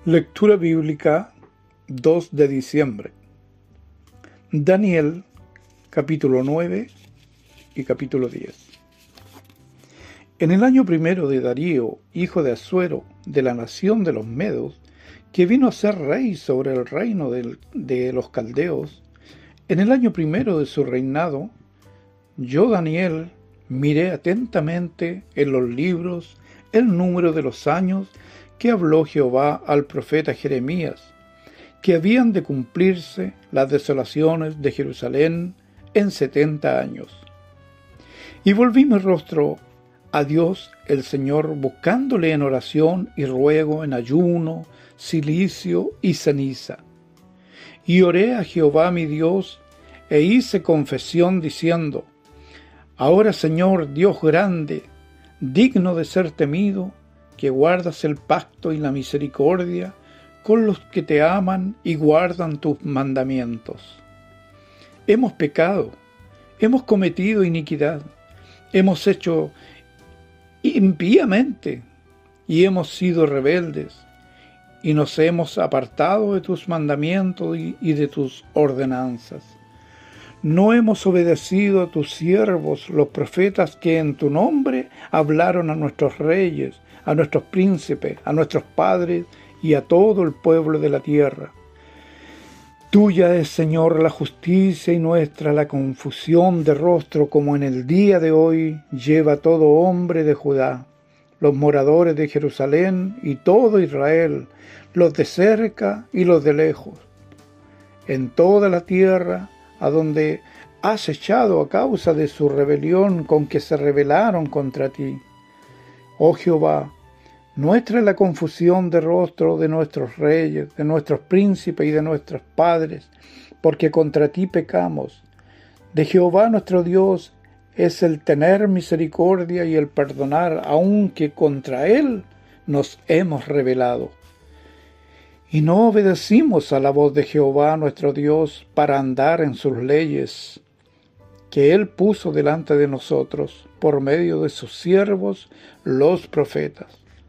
Lectura bíblica 2 de diciembre. Daniel, capítulo 9 y capítulo 10. En el año primero de Darío, hijo de Asuero, de la nación de los Medos, que vino a ser rey sobre el reino de los caldeos, en el año primero de su reinado, yo, Daniel, miré atentamente en los libros el número de los años que habló Jehová al profeta Jeremías, que habían de cumplirse las desolaciones de Jerusalén en 70 años. Y volví mi rostro a Dios el Señor, buscándole en oración y ruego, en ayuno, cilicio y ceniza. Y oré a Jehová mi Dios, e hice confesión diciendo: Ahora, Señor, Dios grande, digno de ser temido, que guardas el pacto y la misericordia con los que te aman y guardan tus mandamientos. Hemos pecado, hemos cometido iniquidad, hemos hecho impíamente y hemos sido rebeldes, y nos hemos apartado de tus mandamientos y de tus ordenanzas. No hemos obedecido a tus siervos, los profetas, que en tu nombre hablaron a nuestros reyes, a nuestros príncipes, a nuestros padres y a todo el pueblo de la tierra. Tuya es, Señor, la justicia, y nuestra la confusión de rostro, como en el día de hoy lleva todo hombre de Judá, los moradores de Jerusalén y todo Israel, los de cerca y los de lejos, en toda la tierra a donde has echado a causa de su rebelión con que se rebelaron contra ti. Oh Jehová, nuestra es la confusión de rostro de nuestros reyes, de nuestros príncipes y de nuestros padres, porque contra ti pecamos. De Jehová nuestro Dios es el tener misericordia y el perdonar, aunque contra él nos hemos rebelado. Y no obedecimos a la voz de Jehová nuestro Dios para andar en sus leyes, que él puso delante de nosotros por medio de sus siervos los profetas.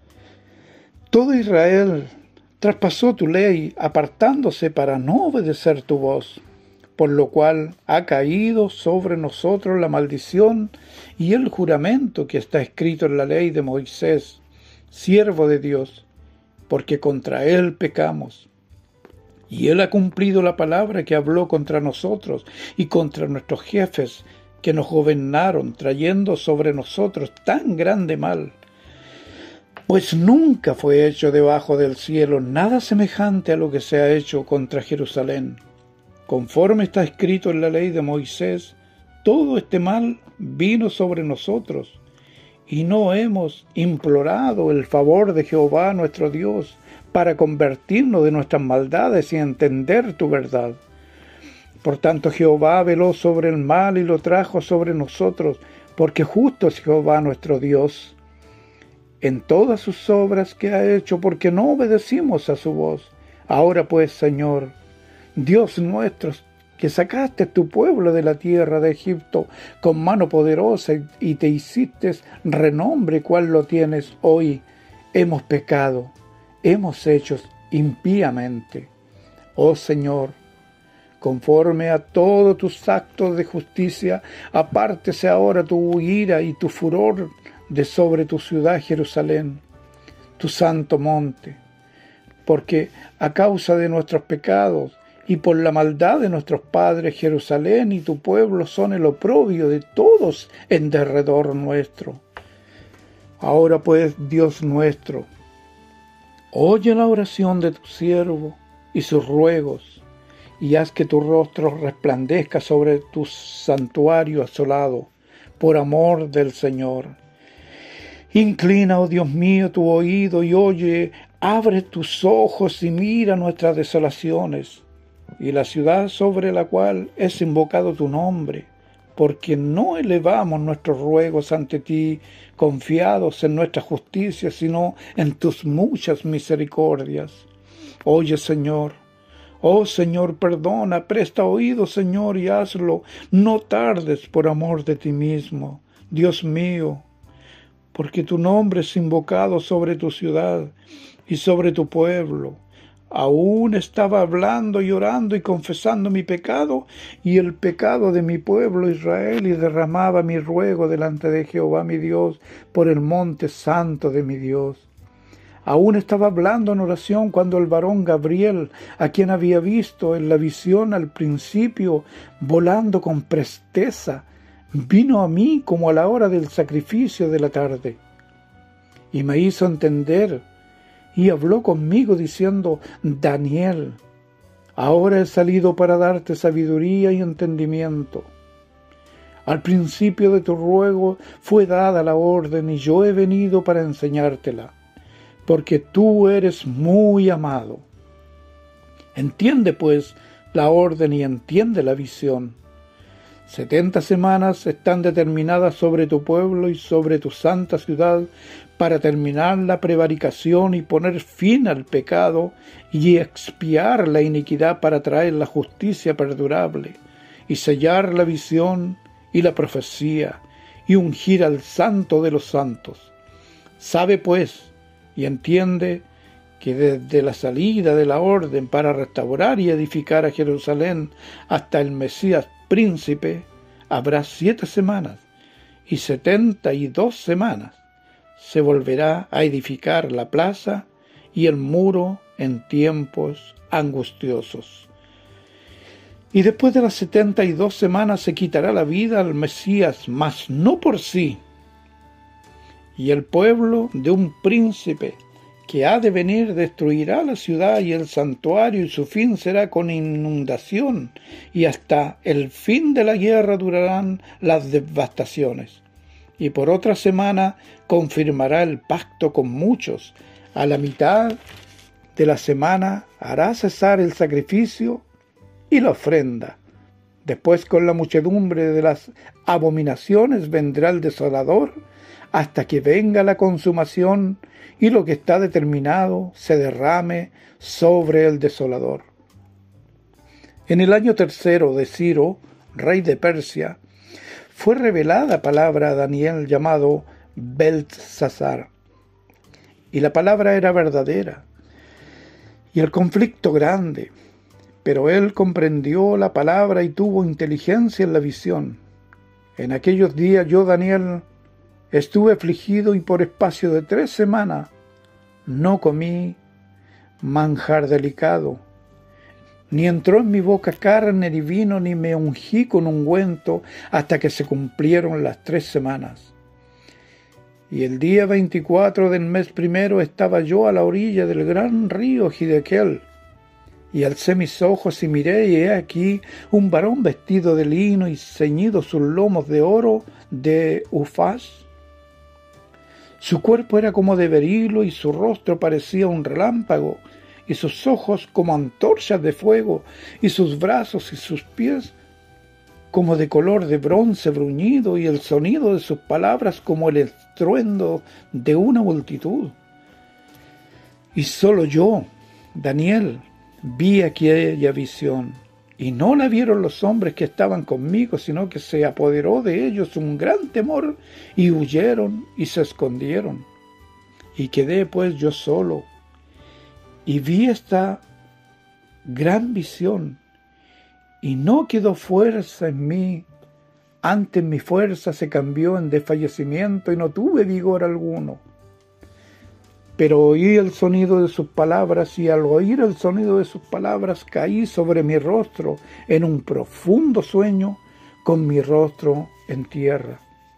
Todo Israel traspasó tu ley, apartándose para no obedecer tu voz, por lo cual ha caído sobre nosotros la maldición y el juramento que está escrito en la ley de Moisés, siervo de Dios, porque contra él pecamos. Y él ha cumplido la palabra que habló contra nosotros y contra nuestros jefes que nos gobernaron, trayendo sobre nosotros tan grande mal. Pues nunca fue hecho debajo del cielo nada semejante a lo que se ha hecho contra Jerusalén. Conforme está escrito en la ley de Moisés, todo este mal vino sobre nosotros, y no hemos implorado el favor de Jehová nuestro Dios para convertirnos de nuestras maldades y entender tu verdad. Por tanto, Jehová veló sobre el mal y lo trajo sobre nosotros, porque justo es Jehová nuestro Dios en todas sus obras que ha hecho, porque no obedecimos a su voz. Ahora pues, Señor, Dios nuestro, que sacaste tu pueblo de la tierra de Egipto con mano poderosa y te hiciste renombre cual lo tienes hoy, hemos pecado, hemos hecho impíamente. Oh Señor, conforme a todos tus actos de justicia, apártese ahora tu ira y tu furor de sobre tu ciudad Jerusalén, tu santo monte, porque a causa de nuestros pecados y por la maldad de nuestros padres, Jerusalén y tu pueblo son el oprobio de todos en derredor nuestro. Ahora pues, Dios nuestro, oye la oración de tu siervo y sus ruegos, y haz que tu rostro resplandezca sobre tu santuario asolado, por amor del Señor. Inclina, oh Dios mío, tu oído y oye, abre tus ojos y mira nuestras desolaciones, y la ciudad sobre la cual es invocado tu nombre, porque no elevamos nuestros ruegos ante ti, confiados en nuestra justicia, sino en tus muchas misericordias. Oye, Señor, oh Señor, perdona, presta oído, Señor, y hazlo, no tardes por amor de ti mismo, Dios mío, porque tu nombre es invocado sobre tu ciudad, y sobre tu pueblo. Aún estaba hablando, llorando y confesando mi pecado y el pecado de mi pueblo Israel, y derramaba mi ruego delante de Jehová mi Dios por el monte santo de mi Dios. Aún estaba hablando en oración cuando el varón Gabriel, a quien había visto en la visión al principio, volando con presteza, vino a mí como a la hora del sacrificio de la tarde. Y me hizo entender, y habló conmigo diciendo: Daniel, ahora he salido para darte sabiduría y entendimiento. Al principio de tu ruego fue dada la orden, y yo he venido para enseñártela, porque tú eres muy amado. Entiende pues la orden y entiende la visión. 70 semanas están determinadas sobre tu pueblo y sobre tu santa ciudad para terminar la prevaricación y poner fin al pecado y expiar la iniquidad, para traer la justicia perdurable y sellar la visión y la profecía y ungir al santo de los santos. Sabe pues y entiende que desde la salida de la orden para restaurar y edificar a Jerusalén hasta el Mesías príncipe habrá 7 semanas, y 72 semanas se volverá a edificar la plaza y el muro en tiempos angustiosos. Y después de las 72 semanas se quitará la vida al Mesías, mas no por sí, y el pueblo de un príncipe que ha de venir destruirá la ciudad y el santuario, y su fin será con inundación, y hasta el fin de la guerra durarán las devastaciones. Y por otra semana confirmará el pacto con muchos. A la mitad de la semana hará cesar el sacrificio y la ofrenda. Después, con la muchedumbre de las abominaciones, vendrá el desolador, hasta que venga la consumación y lo que está determinado se derrame sobre el desolador. En el año 3 de Ciro, rey de Persia, fue revelada palabra a Daniel llamado Beltsasar, y la palabra era verdadera, y el conflicto grande, pero él comprendió la palabra y tuvo inteligencia en la visión. En aquellos días yo, Daniel, estuve afligido, y por espacio de 3 semanas no comí manjar delicado, ni entró en mi boca carne ni vino, ni me ungí con ungüento, hasta que se cumplieron las 3 semanas. Y el día 24 del mes primero estaba yo a la orilla del gran río Hidekel, y alcé mis ojos y miré, y he aquí un varón vestido de lino y ceñido sus lomos de oro de Ufaz. Su cuerpo era como de berilo, y su rostro parecía un relámpago, y sus ojos como antorchas de fuego, y sus brazos y sus pies como de color de bronce bruñido, y el sonido de sus palabras como el estruendo de una multitud. Y solo yo, Daniel, vi aquella visión, y no la vieron los hombres que estaban conmigo, sino que se apoderó de ellos un gran temor, y huyeron y se escondieron. Y quedé pues yo solo, y vi esta gran visión, y no quedó fuerza en mí. Antes mi fuerza se cambió en desfallecimiento, y no tuve vigor alguno. Pero oí el sonido de sus palabras, y al oír el sonido de sus palabras caí sobre mi rostro en un profundo sueño, con mi rostro en tierra.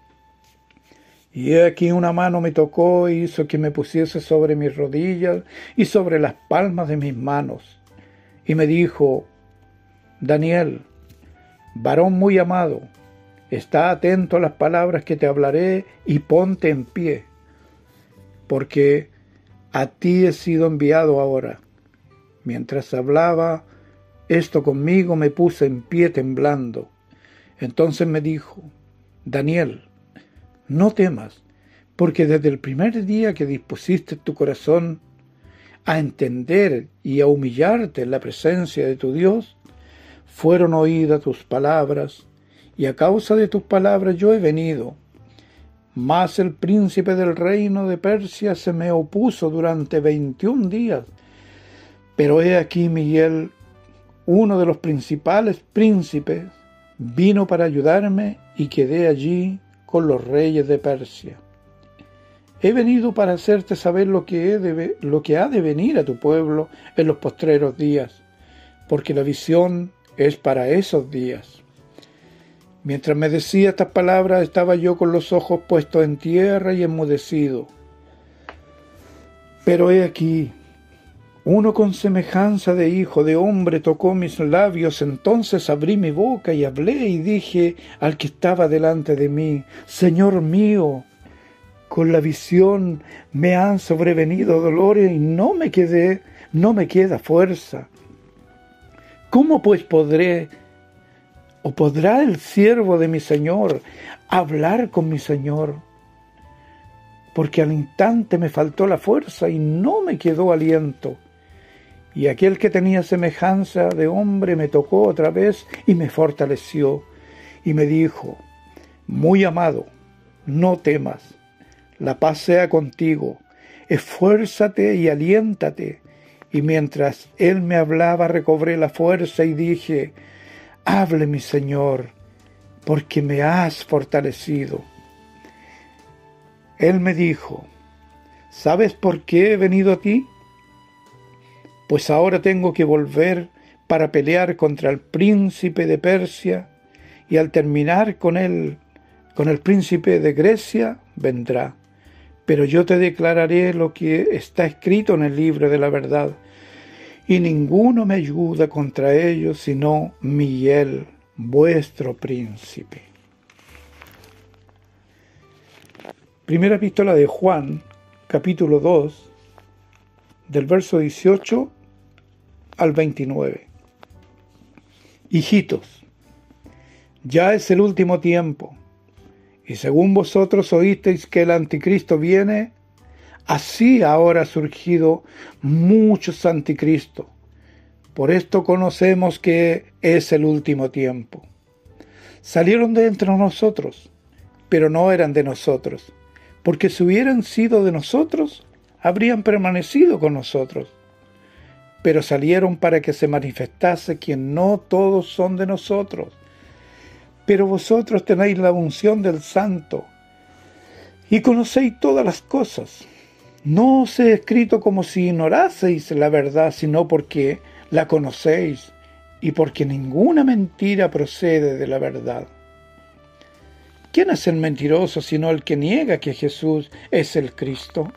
Y he aquí una mano me tocó e hizo que me pusiese sobre mis rodillas y sobre las palmas de mis manos. Y me dijo: Daniel, varón muy amado, está atento a las palabras que te hablaré y ponte en pie, porque a ti he sido enviado ahora. Mientras hablaba esto conmigo, me puse en pie temblando. Entonces me dijo: Daniel, no temas, porque desde el primer día que dispusiste tu corazón a entender y a humillarte en la presencia de tu Dios, fueron oídas tus palabras, y a causa de tus palabras yo he venido. Mas el príncipe del reino de Persia se me opuso durante 21 días. Pero he aquí Miguel, uno de los principales príncipes, vino para ayudarme y quedé allí con los reyes de Persia. He venido para hacerte saber lo que ha de venir a tu pueblo en los postreros días, porque la visión es para esos días. Mientras me decía estas palabras, estaba yo con los ojos puestos en tierra y enmudecido. Pero he aquí, uno con semejanza de hijo de hombre tocó mis labios. Entonces abrí mi boca y hablé y dije al que estaba delante de mí: Señor mío, con la visión me han sobrevenido dolores y no me queda fuerza. ¿Cómo pues podrá el siervo de mi Señor hablar con mi Señor? Porque al instante me faltó la fuerza y no me quedó aliento. Y aquel que tenía semejanza de hombre me tocó otra vez y me fortaleció. Y me dijo: Muy amado, no temas, la paz sea contigo, esfuérzate y aliéntate. Y mientras él me hablaba, recobré la fuerza y dije: Hable, mi Señor, porque me has fortalecido. Él me dijo: ¿Sabes por qué he venido a ti? Pues ahora tengo que volver para pelear contra el príncipe de Persia, y al terminar con el príncipe de Grecia, vendrá. Pero yo te declararé lo que está escrito en el libro de la verdad, y ninguno me ayuda contra ellos sino Miguel, vuestro príncipe. Primera epístola de Juan, capítulo 2, del verso 18 al 29. Hijitos, ya es el último tiempo, y según vosotros oísteis que el anticristo viene, así ahora ha surgido muchos anticristos. Por esto conocemos que es el último tiempo. Salieron de entre nosotros, pero no eran de nosotros, porque si hubieran sido de nosotros, habrían permanecido con nosotros. Pero salieron para que se manifestase que no todos son de nosotros. Pero vosotros tenéis la unción del Santo y conocéis todas las cosas. No os he escrito como si ignoraseis la verdad, sino porque la conocéis y porque ninguna mentira procede de la verdad. ¿Quién es el mentiroso sino el que niega que Jesús es el Cristo?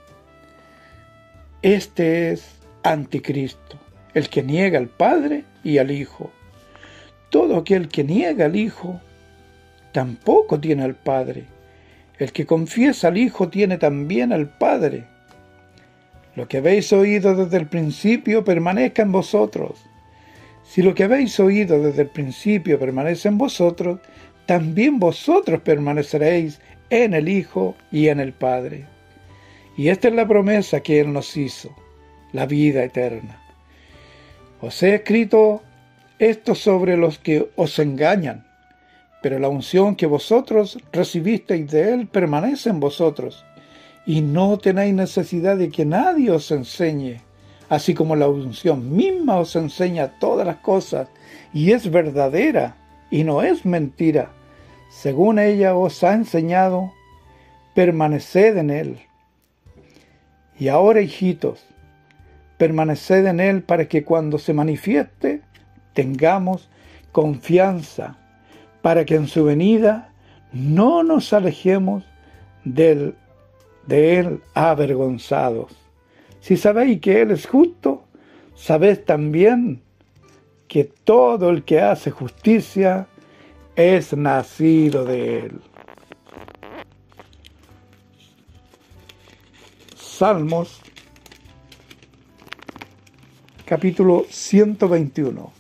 Este es anticristo, el que niega al Padre y al Hijo. Todo aquel que niega al Hijo tampoco tiene al Padre. El que confiesa al Hijo tiene también al Padre. Lo que habéis oído desde el principio permanezca en vosotros. Si lo que habéis oído desde el principio permanece en vosotros, también vosotros permaneceréis en el Hijo y en el Padre. Y esta es la promesa que Él nos hizo, la vida eterna. Os he escrito esto sobre los que os engañan, pero la unción que vosotros recibisteis de Él permanece en vosotros, y no tenéis necesidad de que nadie os enseñe, así como la unción misma os enseña todas las cosas, y es verdadera, y no es mentira. Según ella os ha enseñado, permaneced en Él. Y ahora, hijitos, permaneced en Él para que cuando se manifieste, tengamos confianza, para que en su venida no nos alejemos de Él avergonzados. Si sabéis que Él es justo, sabed también que todo el que hace justicia es nacido de Él. Salmos, capítulo 121.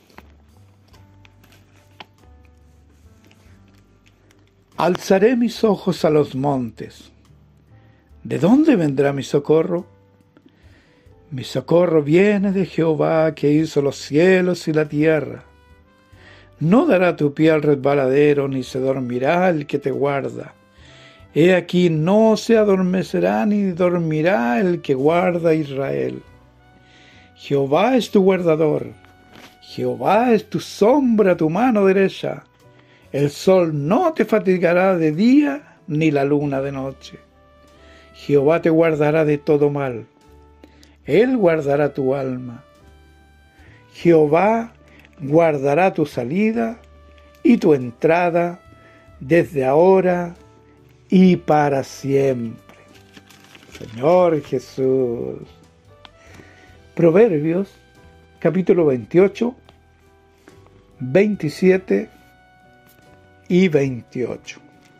Alzaré mis ojos a los montes. ¿De dónde vendrá mi socorro? Mi socorro viene de Jehová, que hizo los cielos y la tierra. No dará tu pie al resbaladero, ni se dormirá el que te guarda. He aquí no se adormecerá ni dormirá el que guarda a Israel. Jehová es tu guardador, Jehová es tu sombra, tu mano derecha. El sol no te fatigará de día, ni la luna de noche. Jehová te guardará de todo mal, Él guardará tu alma. Jehová guardará tu salida y tu entrada desde ahora y para siempre. Señor Jesús. Proverbios, capítulo 28, 27 y 28.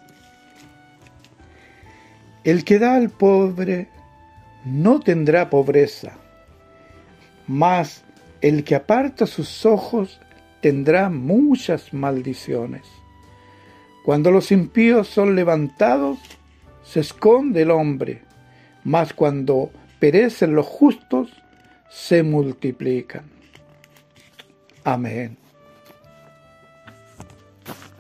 El que da al pobre no tendrá pobreza, mas el que aparta sus ojos tendrá muchas maldiciones. Cuando los impíos son levantados, se esconde el hombre, mas cuando perecen los justos, se multiplican. Amén.